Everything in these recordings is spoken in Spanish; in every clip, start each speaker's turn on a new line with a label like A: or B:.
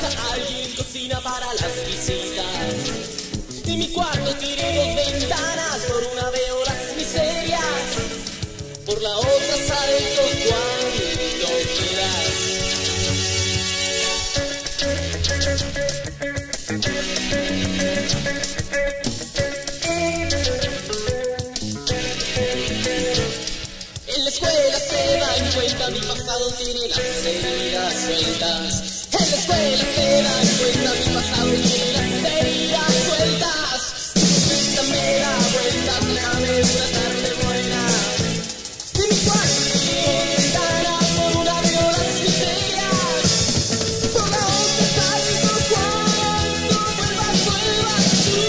A: alguien cocina para las visitas. En mi cuarto tiré 2 ventanas, por una veo las miserias, por la otra salto cuando quieras. En la escuela se dan cuenta, mi pasado tiene las heridas sueltas. En la escuela se dan cuenta, mi pasado tiene las heridas sueltas. Esta me da vueltas, déjame una tarde buena. En mi cuarto tiré 2 ventanas, por una veo las miserias, por la otra salto cuando vuelvas tú.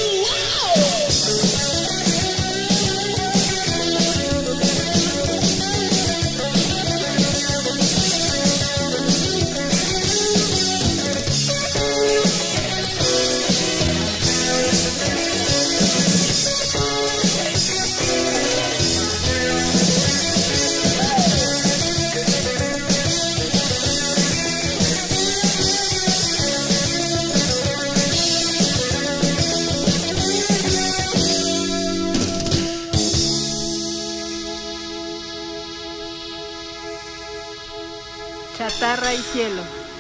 B: Chatarra y cielo.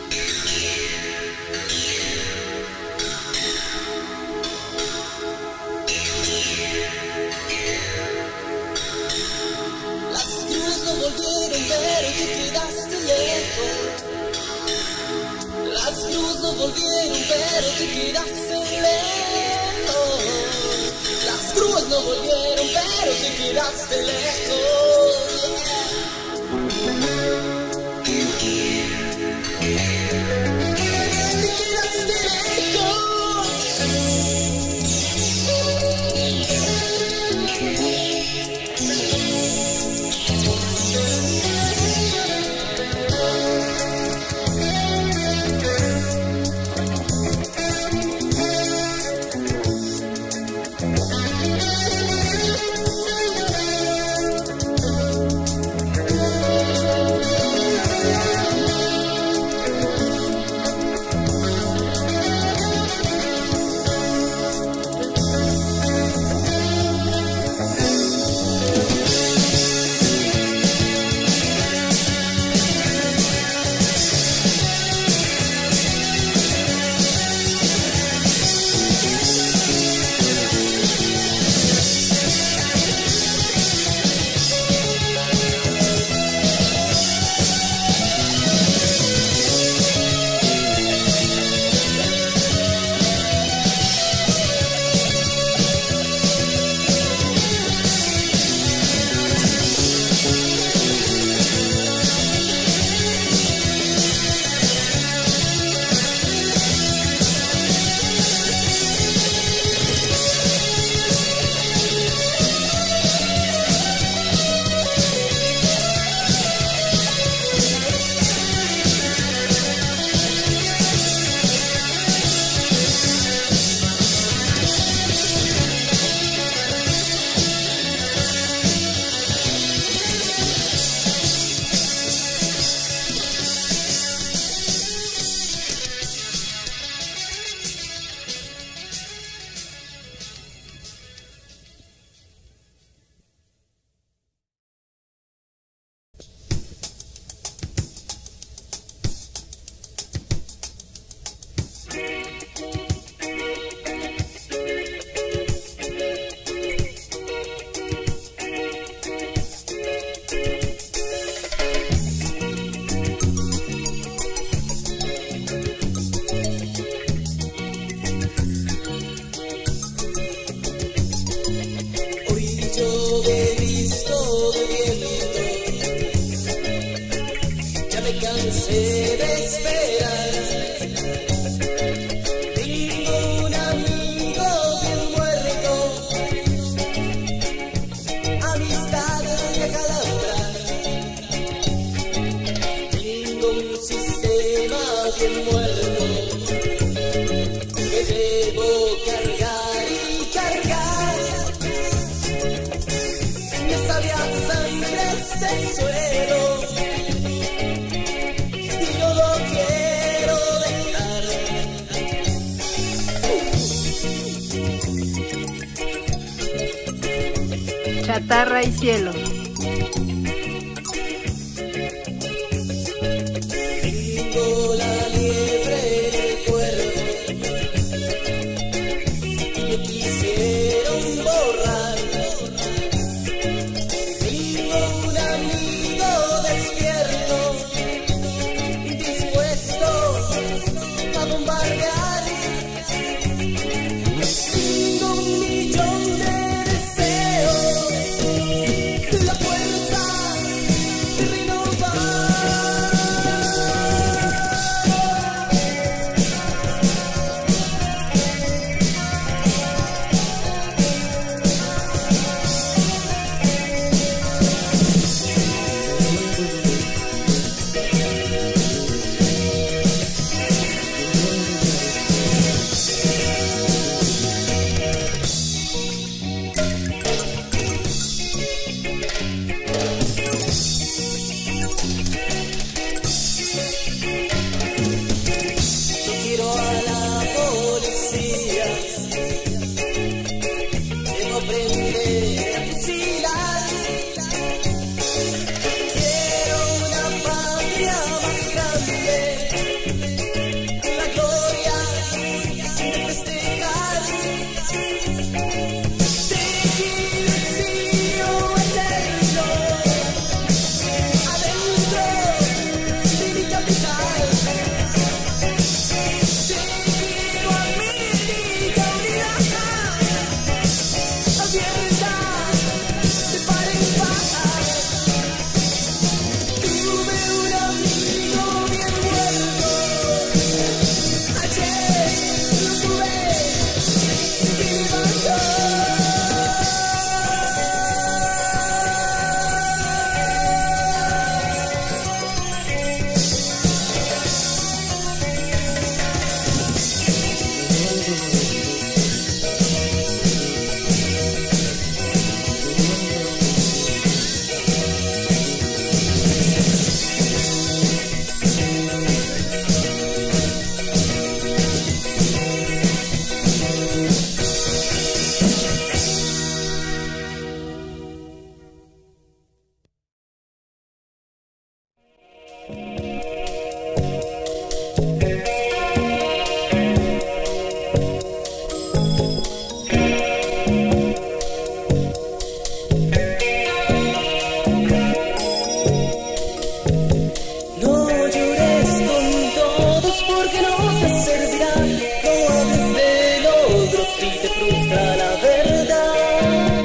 A: Las cruz no volvieron, pero te quedaste lejos. Las cruz no volvieron, pero te quedaste lejos. Las cruz no volvieron, pero te quedaste lejos. suelo y no lo quiero dejar.
B: Chatarra y cielo.
A: Tengo la liebre en el cuerpo y me quisieron borrar. Tengo un amigo despierto, dispuesto a bombardear. Tengo un millón de deseos, la fuerza de renovar. No quiero a la policía, debo aprender a fusilar. Quiero una patria más grande, la gloria de festejar. Seguir exilio eterno, adentro de mi capital. Te quiero a mi liga unidad, abierta de par en par. Tuve un amigo bien muerto, ayer lo tuve que levantar. No llores con todos porque no te servirá. No hables de logros si te frustra la verdad.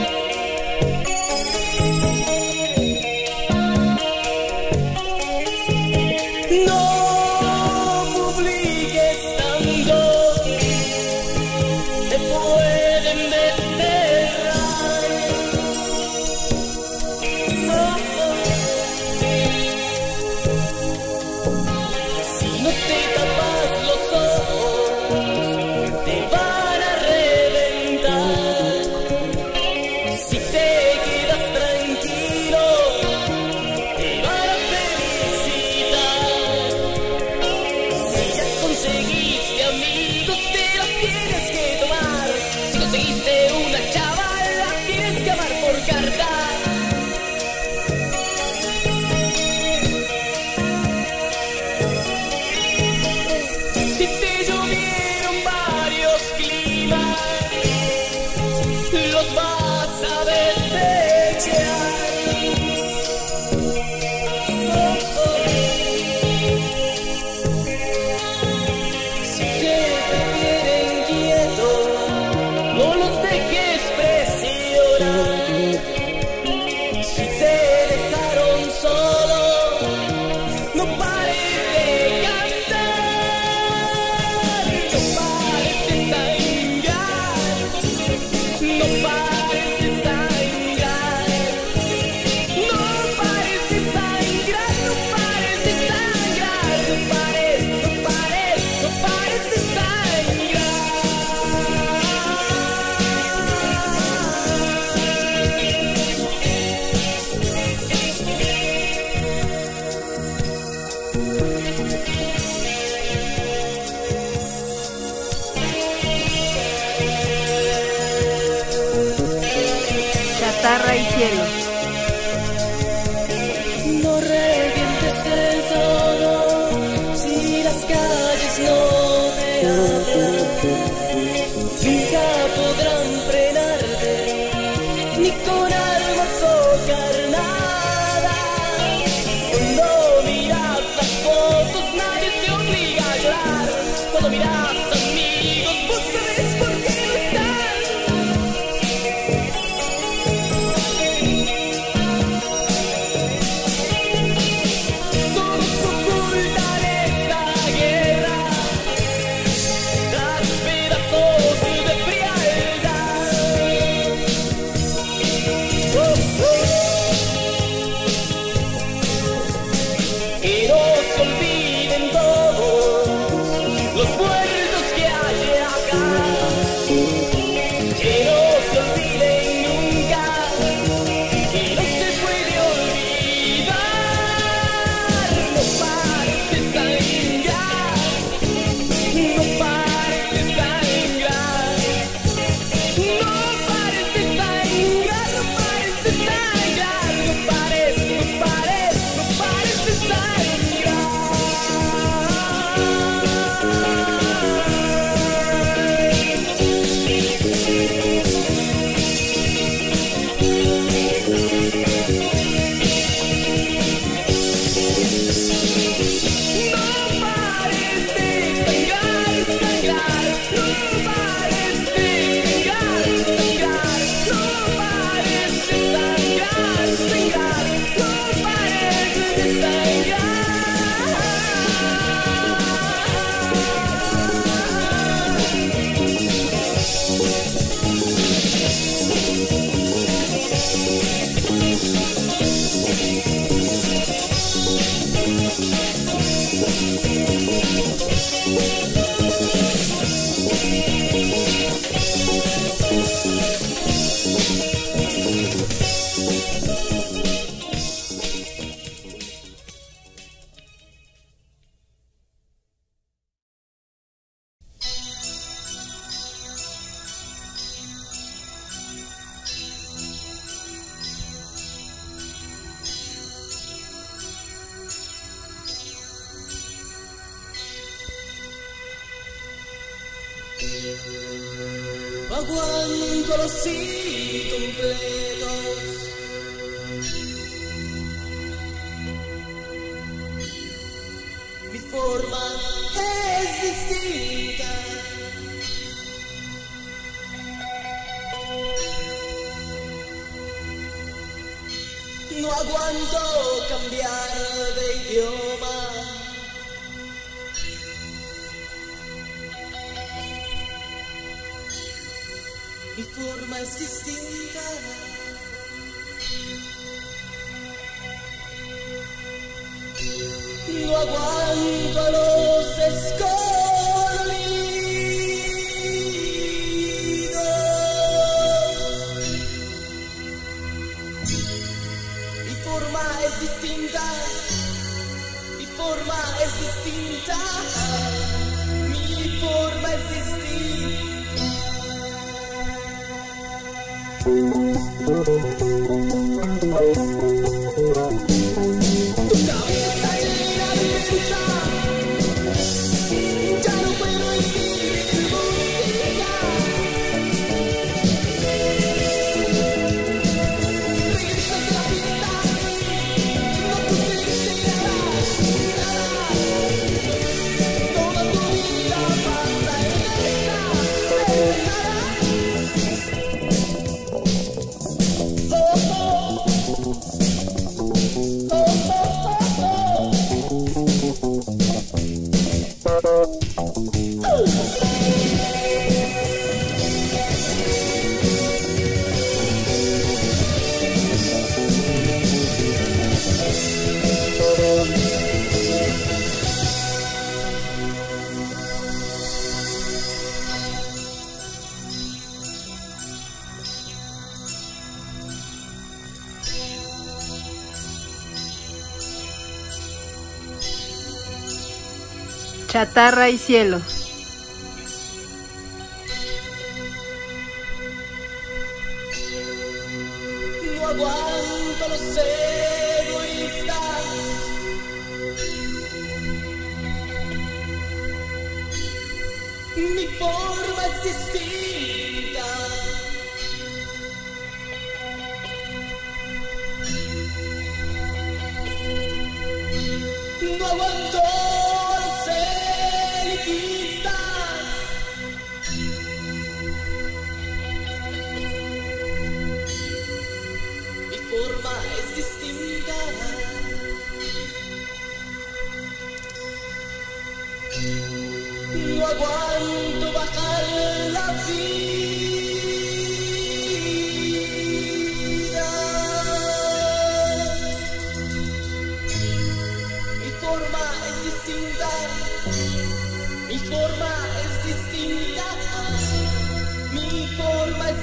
A: No publiques tanto, te pueden desterrar. Si no te tapas los ojos, te van a reventar. Si te quedas tranquilo, te van a felicitar. Si ya conseguiste amigos, te los tienes que tomar. Si conseguiste una chavala, tienes que amar por carta. Si te llovieron varios climas, los vas a desechar. Si te prefieren quieto, no los dejes presionar. Si te dejaron solo, no pares de cantar. No pares de sangrar. No pares de sangrar. No pares de sangrar. No pares de sangrar. No pares, no pares, no pares de sangrar.
B: chatarra y cielo.
A: No revientes del todo si las calles no te hablan. Nunca podrán frenarte, ni con armas o carnadas. Cuando miras las fotos nadie te obliga a llorar. Cuando miras amigos vos sabes por qué no están. Todos ocultan esta guerra tras pedazos de frialdad. Que no se olviden todos los muertos que hay acá. Que no se olviden nunca, que no se puede olvidar. No pares de sangrar, no pares de sangrar, no pares de sangrar, no pares de sangrar, no pares, no pares, no pares de sangrar. Aguanto los incompletos, mi forma es distinta. No aguanto cambiar de idioma. Mi forma es distinta. No aguanto a los desconocidos. Mi forma es distinta. Mi forma es distinta. Mi forma es distinta. Tu cabeza llena de risa, ya no puedo escribir música. Regresas a la fiesta, no pusiste nada. Toda tu vida pasa en esta nada.
B: Chatarra y cielo.
A: aguanto los egoístas. Mi forma es distinta. No aguanto los elitistas. Mi forma es distinta. No aguanto bajar la vida. Mi forma es distinta. Mi forma es distinta. Mi forma es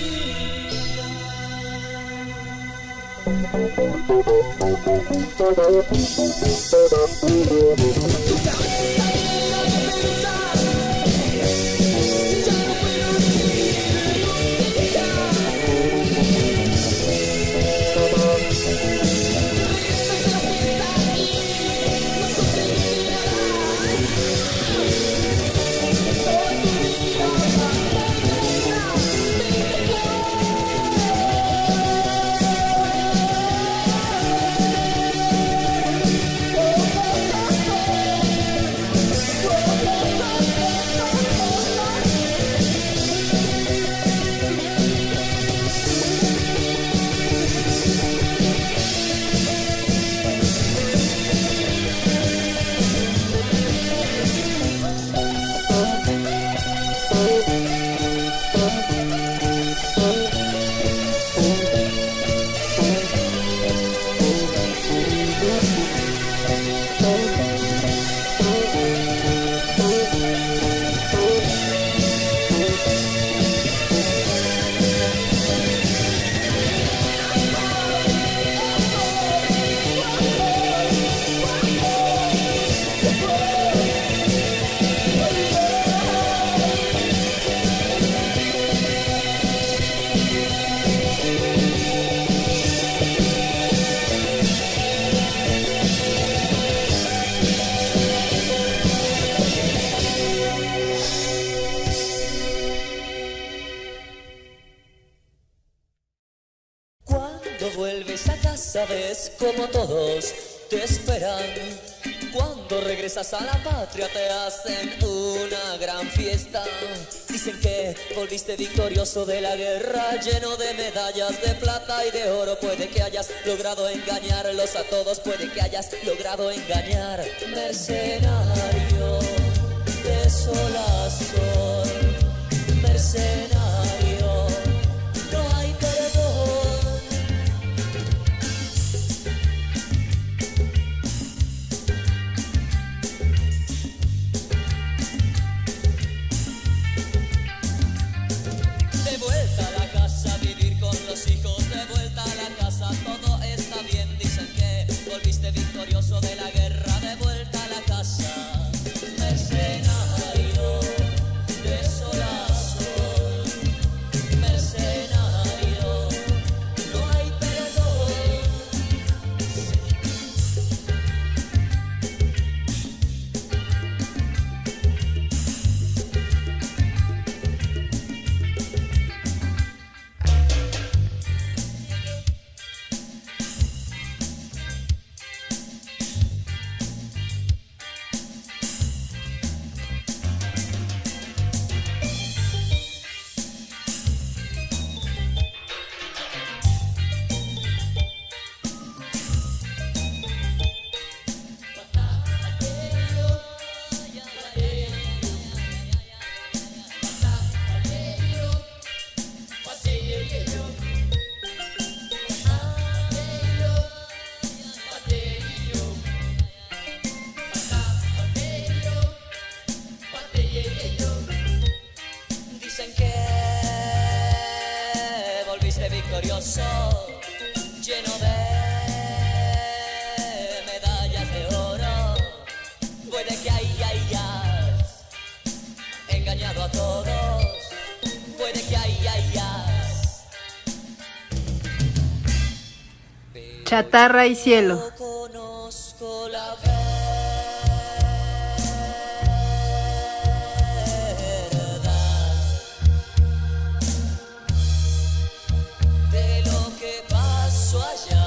A: vuelves a casa ves como todos te esperan. Cuando regresas a la patria te hacen una gran fiesta. Dicen que volviste victorioso de la guerra, lleno de medallas de plata y de oro. Puede que hayas logrado engañarlos a todos, puede que hayas logrado engañar. Mercenario de sol a sol, mercenario, no hay perdón. De vuelta a la casa, vivir con los hijos, de vuelta a la casa, todo está bien. Dicen que volviste victorioso de la guerra, de vuelta a la casa. Mercenario de sol a sol,
B: Chatarra y cielo.
A: Conozco la verdad de lo que pasó allá.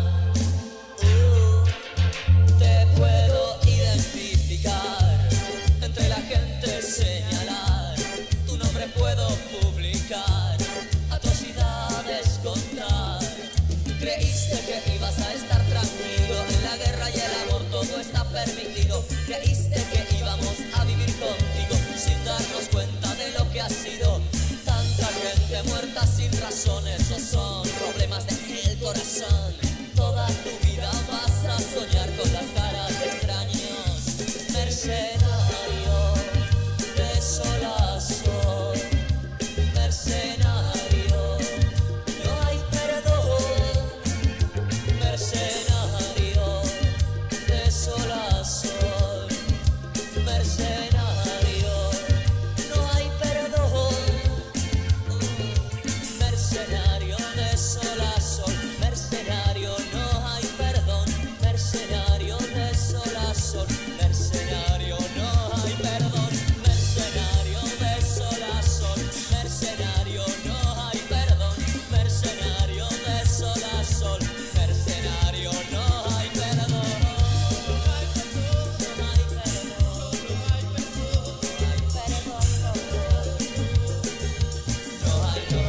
A: Te puedo identificar, entre la gente señalar, tu nombre puedo publicar, atrocidades contar. Creíste que ibas a estar tranquilo, en la guerra y el amor todo está permitido. Creíste que íbamos a vivir contigo, sin darnos cuenta de lo que ha sido. Tanta gente muerta sin razón, esos son problemas del corazón. Toda tu vida vas a soñar con las caras de extraños. Mercenario de sol a sol, mercenario, no hay perdón. Mercenario de sol a sol, mercenario, no hay perdón. Mercenario de sol a sol, mercenario, no hay perdón. Mercenario de sol a sol, mercenario, no hay perdón. Mercenario de sol a sol, mercenario, no hay perdón. Mercenario de sol a sol, mercenario, no hay perdón. No hay perdón, no hay perdón, no hay perdón.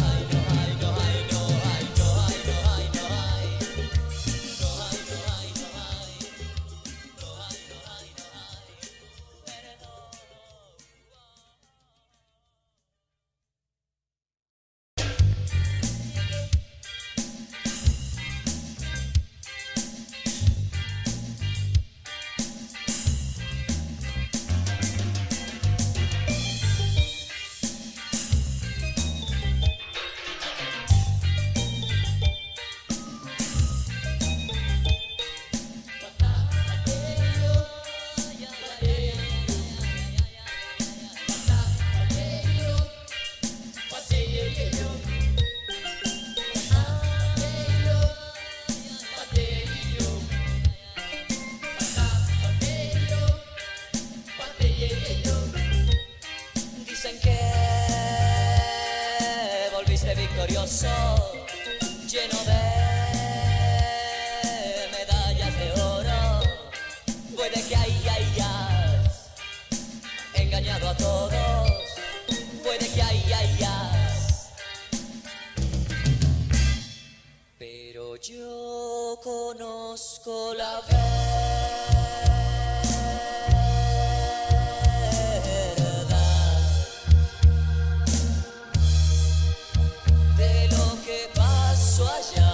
A: Dicen que volviste victorioso, lleno de medallas de oro. Puede que hayas engañado a todos, puede que hayas, pero yo conozco la verdad de lo que pasó allá.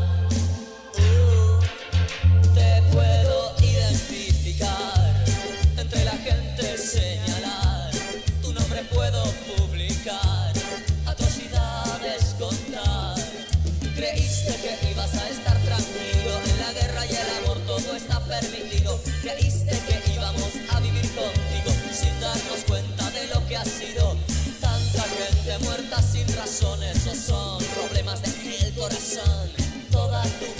A: Te puedo identificar, entre la gente señalar, tu nombre puedo publicar, atrocidades contar. Creíste que ibas a estar tranquilo, en la guerra y el amor todo está permitido. Creíste que íbamos a vivir contigo, sin darnos cuenta de lo que ha sido. Tanta gente muerta sin razón, esos son problemas del corazón. Toda tu